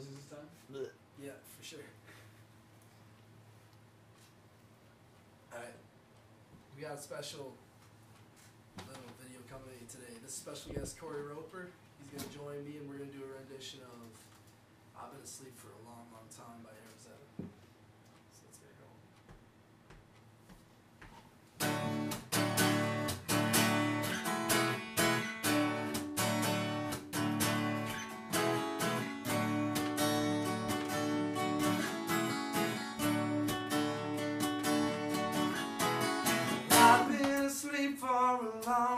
roses this time? Blech. Yeah, for sure. Alright. We got a special little video coming at you today. This special guest, Cory Roper. He's going to join me and we're going to do a rendition of I've Been Asleep for a Long, Long Time by Rosetta. So let's get it going. I've been asleep for a long